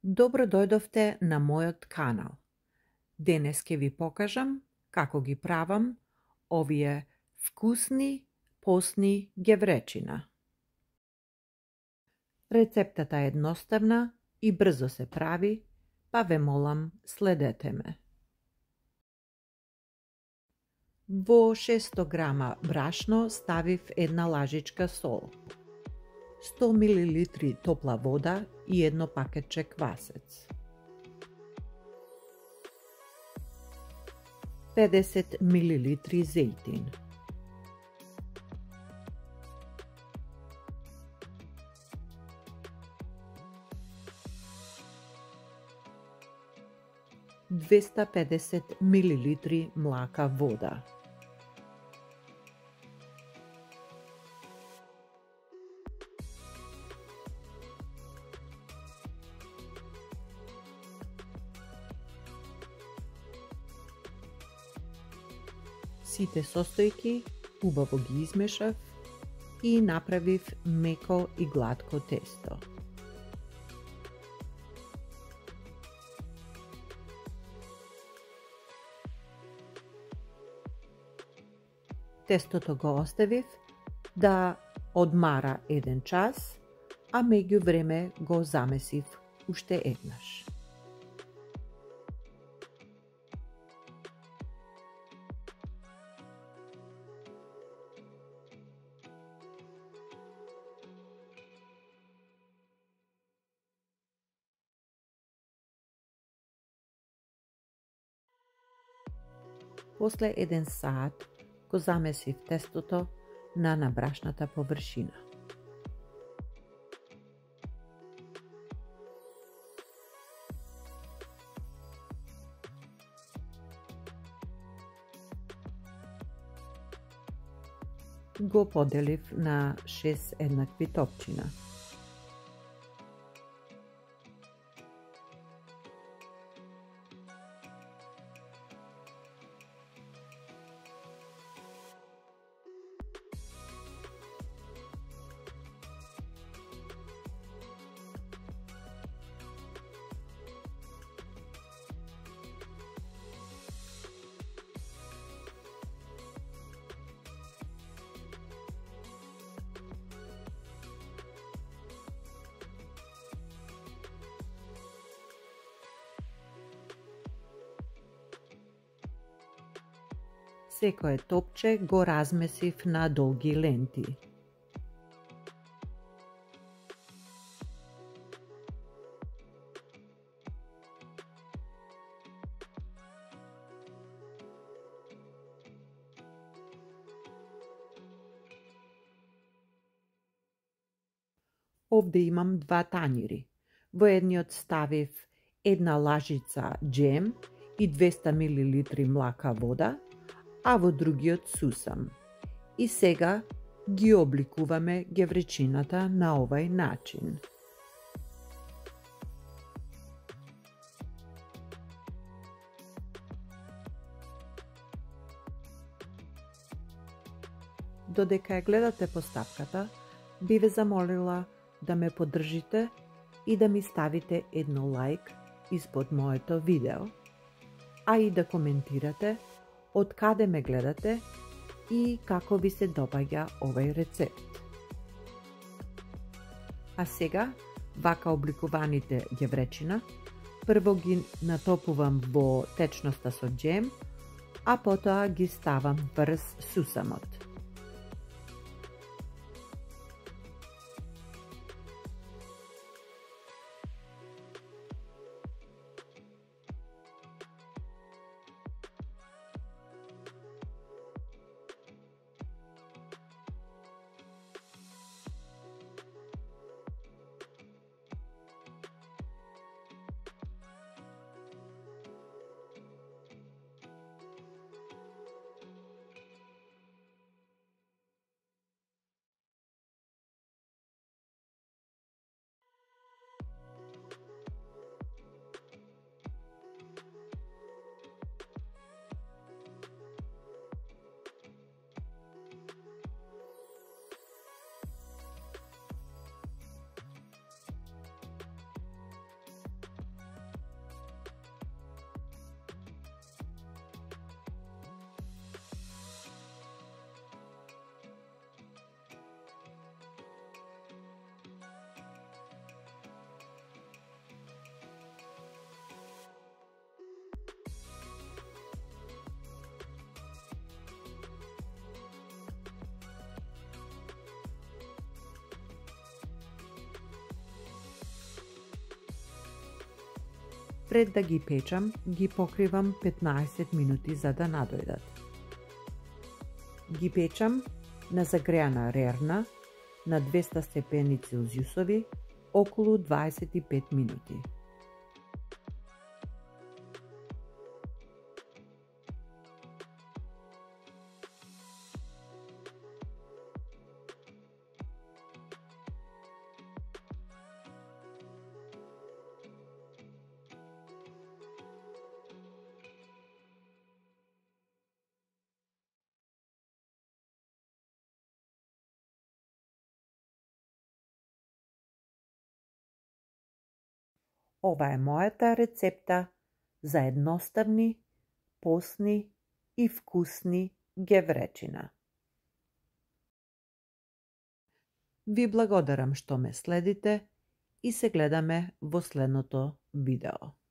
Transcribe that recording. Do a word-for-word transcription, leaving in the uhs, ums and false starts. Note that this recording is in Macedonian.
Добро дојдовте на мојот канал. Денес ќе ви покажам како ги правам овие вкусни постни гевречина. Рецептата е едноставна и брзо се прави, па ве молам следете ме. Во шесто грама брашно ставив една лажичка сол, сто милилитри топла вода и едно пакетче квасец. педесет милилитри зејтин. двеста педесет милилитри млака вода. Сите состојки убаво ги измешав и направив меко и глатко тесто. Тестото го оставив да одмара еден час, а меѓувреме го замесив уште еднаш. После еден саат го замесив тестото на набрашната површина. Го поделив на шест еднакви топчина. Секое топче го размесив на долги ленти. Овде имам два тањири. Во едниот ставив една лажица џем и двеста милилитри млака вода, а во другиот сусам. И сега ги обликуваме гевречината на овај начин. Додека ја гледате поставката, би ве замолила да ме поддржите и да ми ставите едно лајк испод моето видео, а и да коментирате од каде ме гледате и како ви се допаѓа овај рецепт. А сега, вака обликуваните гевречина, прво ги натопувам во течноста со џем, а потоа ги ставам врз сусамот. Пред да ги печам, ги покривам петнаесет минути за да надојдат. Ги печам на загреана рерна на двеста степени Целзиусови околу дваесет и пет минути. Ова е мојата рецепта за едноставни, посни и вкусни гевречина. Ви благодарам што ме следите и се гледаме во следното видео.